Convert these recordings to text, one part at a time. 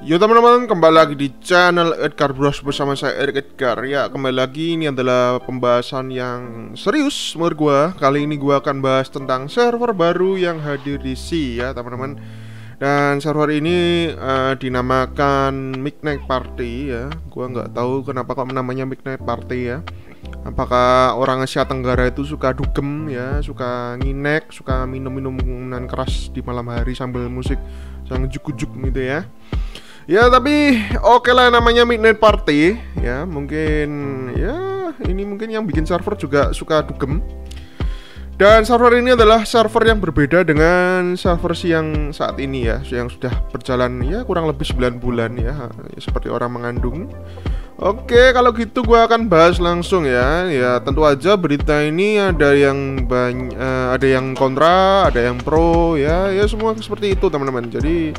Yo teman-teman, kembali lagi di channel Edgar Bros bersama saya Erik Edgar. Ya, kembali lagi, ini adalah pembahasan yang serius menurut gua. Kali ini gua akan bahas tentang server baru yang hadir di SEA ya teman-teman. Dan server ini dinamakan Midnight Party ya. Gua nggak tahu kenapa kok namanya Midnight Party ya. Apakah orang Asia Tenggara itu suka dugem ya, suka nginek, suka minum-minuman keras di malam hari sambil musik yang juk-juk gitu ya. Ya tapi oke lah, namanya Midnight Party ya. Mungkin ya ini mungkin yang bikin server juga suka dugem. Dan server ini adalah server yang berbeda dengan server yang saat ini ya, yang sudah berjalan ya kurang lebih 9 bulan ya, seperti orang mengandung. Oke, kalau gitu gue akan bahas langsung ya. Ya tentu aja berita ini ada yang ada yang kontra, ada yang pro ya, ya semua seperti itu teman-teman. Jadi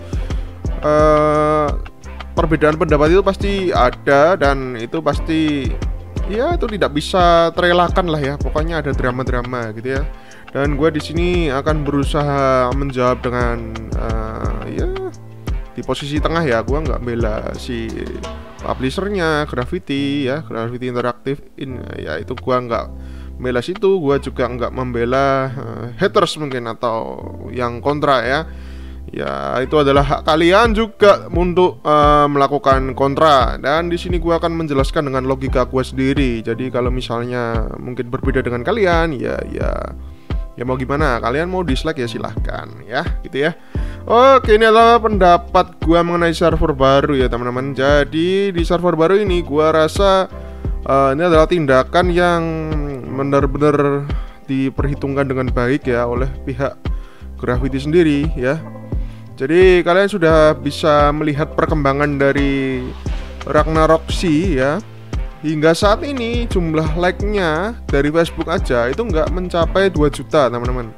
perbedaan pendapat itu pasti ada, dan itu pasti ya itu tidak bisa terelakkan lah ya. Pokoknya ada drama-drama gitu ya. Dan gue di sini akan berusaha menjawab dengan ya di posisi tengah ya. Gue nggak bela si publishernya, Gravity ya, Gravity Interactive ya, itu gue nggak membela situ. Gue juga nggak membela haters mungkin atau yang kontra ya. Ya itu adalah hak kalian juga untuk melakukan kontra. Dan di sini gue akan menjelaskan dengan logika gue sendiri. Jadi kalau misalnya mungkin berbeda dengan kalian, ya mau gimana? Kalian mau dislike ya silahkan ya, gitu ya. Oke, ini adalah pendapat gue mengenai server baru ya teman-teman. Jadi di server baru ini gue rasa ini adalah tindakan yang benar-benar diperhitungkan dengan baik ya oleh pihak Gravity sendiri ya. Jadi kalian sudah bisa melihat perkembangan dari Ragnarok Sea ya. Hingga saat ini jumlah like-nya dari Facebook aja itu nggak mencapai 2 juta teman-teman.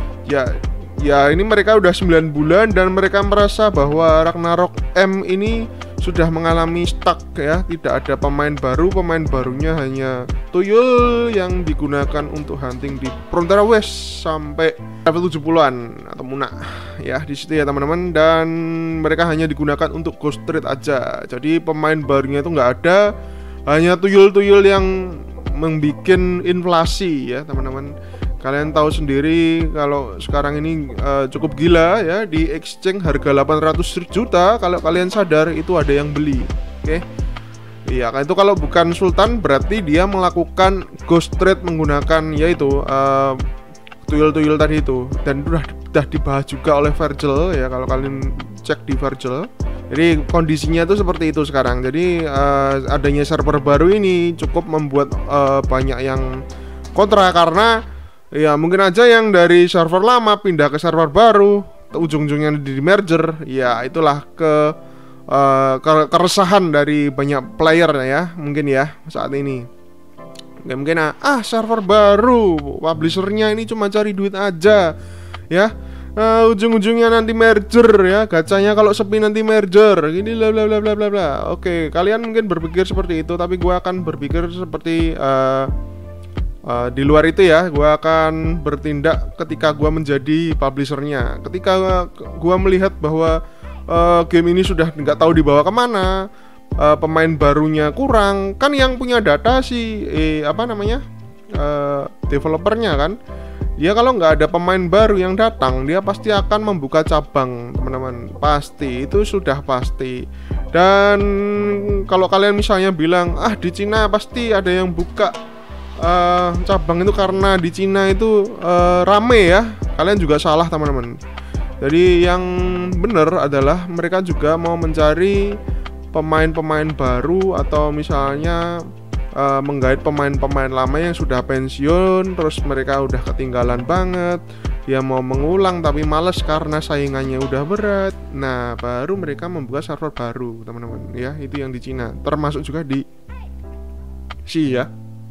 Ya ini mereka udah 9 bulan dan mereka merasa bahwa Ragnarok M ini sudah mengalami stuck ya. Tidak ada pemain baru, pemain barunya hanya tuyul yang digunakan untuk hunting di Frontier West sampai level 70-an atau Muna ya di situ ya teman-teman. Dan mereka hanya digunakan untuk Ghost Trade aja. Jadi pemain barunya itu nggak ada, hanya tuyul-tuyul yang membuat inflasi ya teman-teman. Kalian tahu sendiri kalau sekarang ini cukup gila ya, di exchange harga 800 juta. Kalau kalian sadar itu ada yang beli. Oke. Iya, kan itu kalau bukan Sultan berarti dia melakukan ghost trade menggunakan yaitu tuyul-tuyul tadi itu. Dan udah dibahas juga oleh Virgil ya, kalau kalian cek di Virgil. Jadi kondisinya itu seperti itu sekarang. Jadi adanya server baru ini cukup membuat banyak yang kontra, karena ya mungkin aja yang dari server lama pindah ke server baru, ujung-ujungnya di merger. Ya itulah keresahan dari banyak player ya, mungkin ya saat ini. Mungkin server baru, publishernya ini cuma cari duit aja ya. Ujung-ujungnya nanti merger ya, gacanya kalau sepi nanti merger gini bla bla bla bla bla bla. Oke, kalian mungkin berpikir seperti itu, tapi gue akan berpikir seperti di luar itu ya. Gue akan bertindak ketika gue menjadi publishernya. Ketika gue melihat bahwa game ini sudah nggak tahu dibawa kemana, pemain barunya kurang, kan yang punya data si developernya kan. Dia kalau nggak ada pemain baru yang datang, dia pasti akan membuka cabang teman-teman. Pasti, itu sudah pasti. Dan kalau kalian misalnya bilang di Cina pasti ada yang buka cabang itu karena di Cina itu rame ya, kalian juga salah teman-teman. Jadi yang benar adalah mereka juga mau mencari pemain-pemain baru, atau misalnya menggait pemain-pemain lama yang sudah pensiun, terus mereka udah ketinggalan banget, dia mau mengulang tapi males karena saingannya udah berat. Nah baru mereka membuka server baru teman-teman ya. Itu yang di Cina, termasuk juga di SEA ya.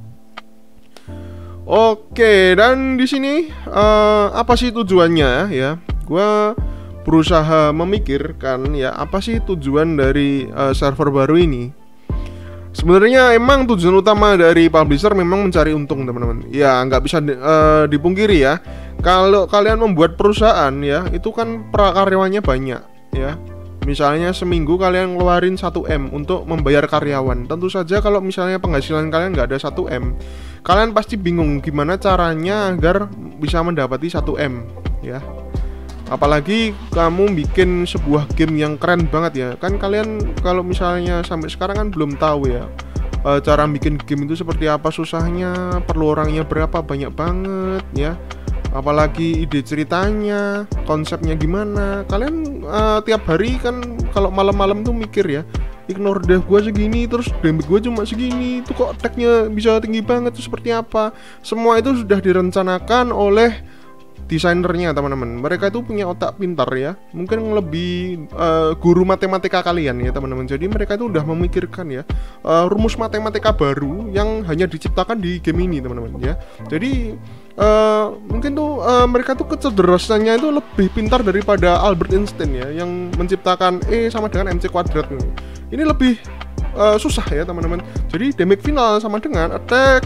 Oke, dan di sini apa sih tujuannya ya? Gua berusaha memikirkan ya, apa sih tujuan dari server baru ini. Sebenarnya emang tujuan utama dari publisher memang mencari untung teman-teman. Ya nggak bisa dipungkiri ya. Kalau kalian membuat perusahaan ya, itu kan karyawannya banyak ya. Misalnya seminggu kalian ngeluarin 1M untuk membayar karyawan. Tentu saja kalau misalnya penghasilan kalian nggak ada 1M, kalian pasti bingung gimana caranya agar bisa mendapati 1M ya. Apalagi kamu bikin sebuah game yang keren banget ya. Kan kalian kalau misalnya sampai sekarang kan belum tahu ya, cara bikin game itu seperti apa susahnya, perlu orangnya berapa banyak banget ya. Apalagi ide ceritanya, konsepnya gimana. Kalian tiap hari kan kalau malam-malam tuh mikir ya, ignore dev gue segini, terus damage gue cuma segini, itu kok attack-nya bisa tinggi banget, itu seperti apa. Semua itu sudah direncanakan oleh desainernya teman-teman. Mereka itu punya otak pintar ya, mungkin lebih guru matematika kalian ya teman-teman. Jadi mereka itu udah memikirkan ya rumus matematika baru yang hanya diciptakan di game ini teman-teman ya. Jadi mungkin tuh mereka tuh kecerdasannya itu lebih pintar daripada Albert Einstein ya, yang menciptakan E sama dengan MC kuadrat. Ini lebih susah ya teman-teman. Jadi damage final sama dengan attack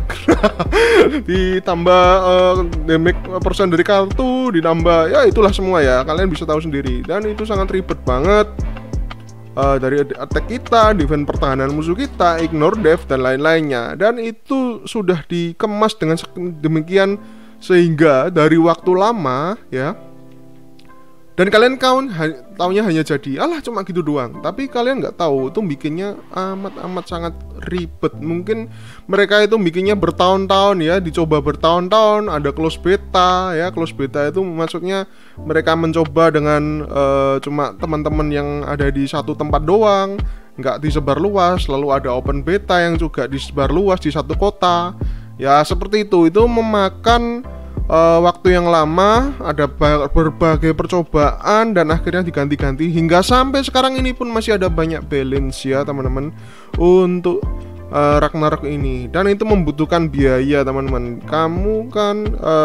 ditambah damage persen dari kartu, ditambah ya itulah semua ya, kalian bisa tahu sendiri. Dan itu sangat ribet banget, dari attack kita, defense pertahanan musuh kita, ignore dev dan lain-lainnya. Dan itu sudah dikemas dengan demikian sehingga dari waktu lama ya, dan kalian taunya hanya jadi alah cuma gitu doang. Tapi kalian nggak tahu itu bikinnya amat sangat ribet. Mungkin mereka itu bikinnya bertahun-tahun ya, dicoba bertahun-tahun. Ada close beta ya. Close beta itu maksudnya mereka mencoba dengan cuma teman-teman yang ada di satu tempat doang, nggak disebar luas. Lalu ada open beta yang juga disebar luas di satu kota. Ya seperti itu memakan waktu yang lama, ada berbagai percobaan dan akhirnya diganti-ganti hingga sampai sekarang ini pun masih ada banyak balance ya teman-teman untuk Ragnarok ini. Dan itu membutuhkan biaya teman-teman. Kamu kan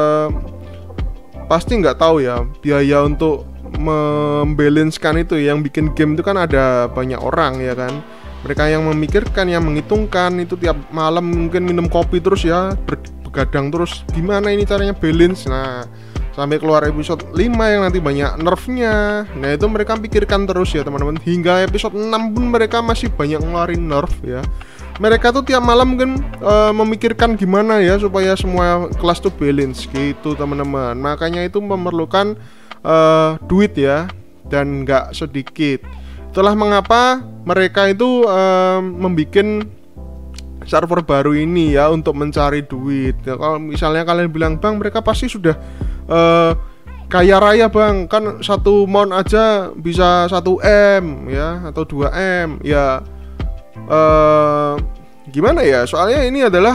pasti nggak tahu ya, biaya untuk membalancekan itu yang bikin game itu kan ada banyak orang ya kan. Mereka yang memikirkan, yang menghitungkan itu tiap malam mungkin minum kopi terus ya, begadang terus gimana ini caranya balance. Nah sampai keluar episode 5 yang nanti banyak nerfnya. Nah itu mereka pikirkan terus ya teman-teman. Hingga episode 6 pun mereka masih banyak ngeluarin nerf ya. Mereka tuh tiap malam mungkin memikirkan gimana ya supaya semua kelas tuh balance gitu teman-teman. Makanya itu memerlukan duit ya, dan nggak sedikit. Itulah mengapa mereka itu membuat server baru ini ya, untuk mencari duit ya. Kalau misalnya kalian bilang bang, mereka pasti sudah kaya raya bang, kan satu mount aja bisa 1M ya atau 2M ya. Gimana ya, soalnya ini adalah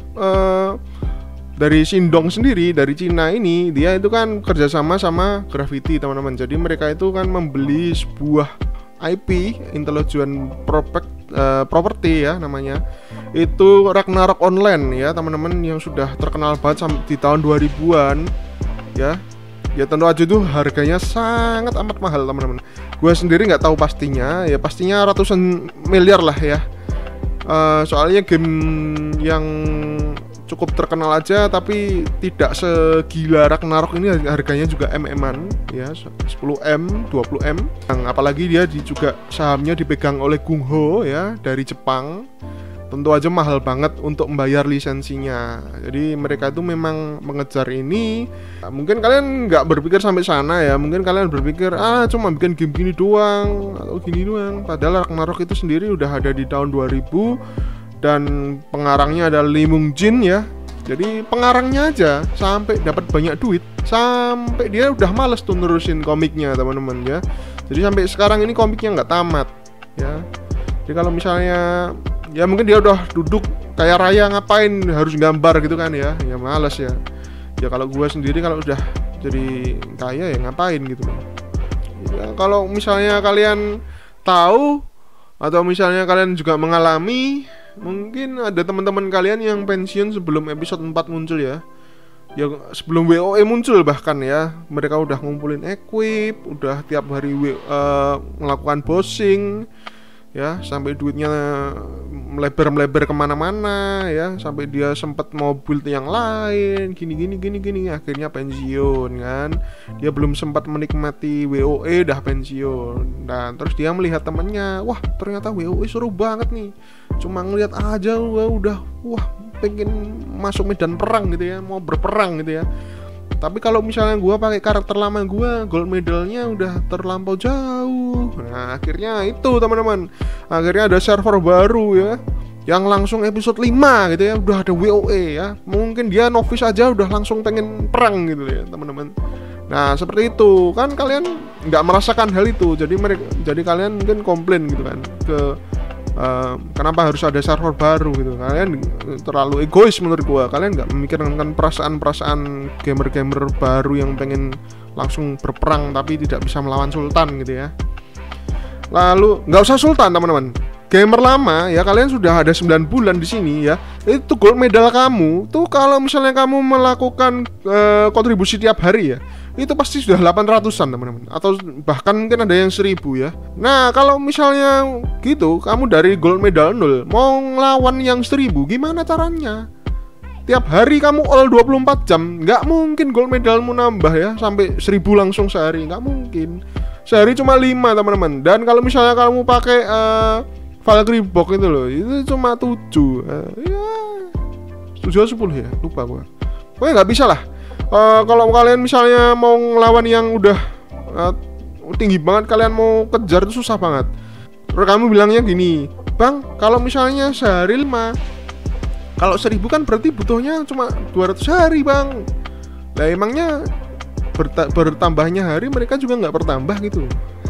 dari Shindong sendiri, dari Cina ini, dia itu kan kerjasama sama Gravity teman-teman. Jadi mereka itu kan membeli sebuah IP, Intelligent Property ya namanya. Itu Ragnarok Online ya teman-teman, yang sudah terkenal banget sampai di tahun 2000-an ya. Ya tentu aja tuh harganya sangat amat mahal teman-teman. Gue sendiri nggak tahu pastinya, ya pastinya ratusan miliar lah ya. Soalnya game yang cukup terkenal aja, tapi tidak segila Ragnarok ini harganya juga MM-an ya, 10M, 20M. Apalagi dia juga sahamnya dipegang oleh Gung Ho ya, dari Jepang. Tentu aja mahal banget untuk membayar lisensinya. Jadi mereka itu memang mengejar ini. Mungkin kalian nggak berpikir sampai sana ya. Mungkin kalian berpikir cuma bikin game gini doang atau gini doang. Padahal Ragnarok itu sendiri udah ada di tahun 2000. Dan pengarangnya ada Lee Mung Jin ya. Jadi pengarangnya aja sampai dapat banyak duit, sampai dia udah males tuh nerusin komiknya teman-teman ya. Jadi sampai sekarang ini komiknya nggak tamat ya. Jadi kalau misalnya ya mungkin dia udah duduk kayak raya, ngapain harus gambar gitu kan ya. Ya males ya. Ya kalau gue sendiri kalau udah jadi kaya ya ngapain gitu. Ya kalau misalnya kalian tahu atau misalnya kalian juga mengalami, mungkin ada teman-teman kalian yang pensiun sebelum episode 4 muncul ya. Ya sebelum WoE muncul bahkan ya. Mereka udah ngumpulin equip, udah tiap hari melakukan bossing. ya, sampai duitnya melebar kemana-mana ya, sampai dia sempat mau build yang lain gini, akhirnya pensiun kan. Dia belum sempat menikmati WoE dah pensiun. Dan terus dia melihat temennya, wah ternyata WoE seru banget nih, cuma ngeliat aja udah pengen masuk medan perang gitu ya, mau berperang gitu ya. Tapi kalau misalnya gue pakai karakter lama gue, gold medalnya udah terlampau jauh. Nah akhirnya itu teman-teman, akhirnya ada server baru ya, yang langsung episode 5 gitu ya, udah ada WoE ya. Mungkin dia novice aja udah langsung pengen perang gitu ya teman-teman. Nah seperti itu kan, kalian nggak merasakan hal itu. Jadi kalian mungkin komplain gitu kan ke kenapa harus ada server baru gitu. Kalian terlalu egois menurut gua. Kalian nggak memikirkan perasaan gamer-gamer baru yang pengen langsung berperang tapi tidak bisa melawan sultan gitu ya. Lalu nggak usah sultan teman-teman, gamer lama ya, kalian sudah ada 9 bulan di sini ya, itu gold medal kamu tuh kalau misalnya kamu melakukan kontribusi tiap hari ya, itu pasti sudah 800-an teman-teman, atau bahkan mungkin ada yang 1000 ya. Nah kalau misalnya gitu, kamu dari gold medal 0 mau ngelawan yang 1000, gimana caranya? Tiap hari kamu all 24 jam, nggak mungkin gold medalmu nambah ya sampai 1000 langsung sehari, nggak mungkin. Sehari cuma 5 teman-teman. Dan kalau misalnya kamu pakai Valkyrie box itu loh, itu cuma 7 ya 7 10 ya, lupa gua. Pokoknya nggak bisa lah. Kalau kalian misalnya mau ngelawan yang udah tinggi banget, kalian mau kejar itu susah banget. Terus kamu bilangnya gini, bang, kalau misalnya sehari 5, kalau 1000 kan berarti butuhnya cuma 200 hari bang. Lah emangnya bertambahnya hari mereka juga nggak bertambah gitu.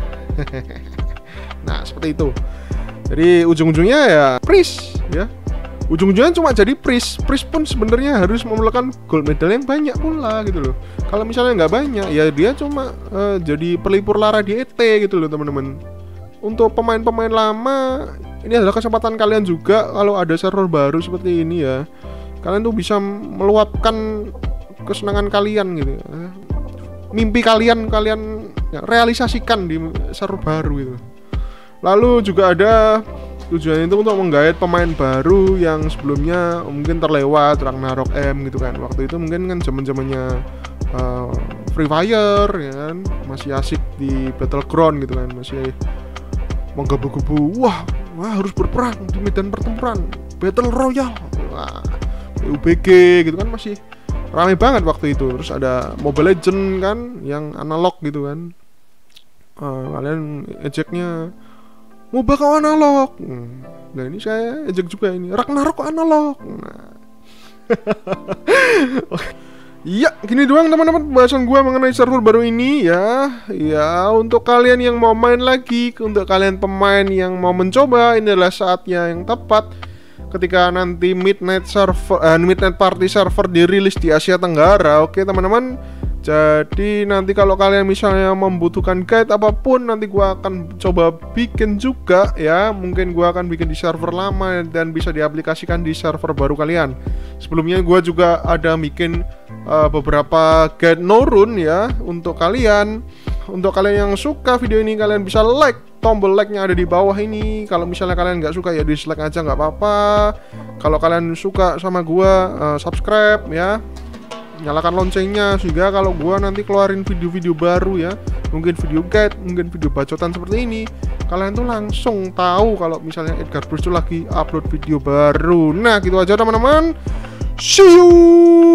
Nah seperti itu. Jadi ujung-ujungnya ya priest ya. Ujung-ujungnya cuma jadi priest pun sebenarnya harus memerlukan gold medal yang banyak pula gitu loh. Kalau misalnya nggak banyak ya dia cuma jadi pelipur lara di ET gitu loh teman-teman. Untuk pemain-pemain lama, ini adalah kesempatan kalian juga kalau ada server baru seperti ini ya. Kalian tuh bisa meluapkan kesenangan kalian gitu ya. Mimpi kalian ya, realisasikan di server baru gitu. Lalu juga ada tujuan itu untuk menggait pemain baru yang sebelumnya mungkin terlewat, Ragnarok M gitu kan. Waktu itu mungkin kan zaman-zamannya Free Fire ya kan, masih asik di Battleground gitu kan, masih menggebu-gebu, wah harus berperang di medan pertempuran, Battle Royale, wah, PUBG gitu kan, masih ramai banget waktu itu. Terus ada Mobile Legend kan yang analog gitu kan, kalian ejeknya MOBA kok analog. Nah ini saya ejek juga ini Ragnarok analog. Nah. Iya, gini doang teman-teman pembahasan gue mengenai server baru ini ya. Ya, untuk kalian yang mau main lagi, untuk kalian pemain yang mau mencoba, ini adalah saatnya yang tepat. Ketika nanti Midnight Party server dirilis di Asia Tenggara, oke teman-teman. Jadi nanti kalau kalian misalnya membutuhkan guide apapun, nanti gua akan coba bikin juga ya. Mungkin gua akan bikin di server lama dan bisa diaplikasikan di server baru kalian. Sebelumnya gua juga ada bikin beberapa guide no-run ya untuk kalian. Untuk kalian yang suka video ini, kalian bisa like, tombol like-nya ada di bawah ini. Kalau misalnya kalian nggak suka ya dislike aja, nggak apa-apa. Kalau kalian suka sama gua, subscribe ya, nyalakan loncengnya, sehingga kalau gua nanti keluarin video-video baru ya, mungkin video guide, mungkin video bacotan seperti ini, kalian tuh langsung tahu kalau misalnya Edgar Bruce tuh lagi upload video baru. Nah gitu aja teman-teman, see you.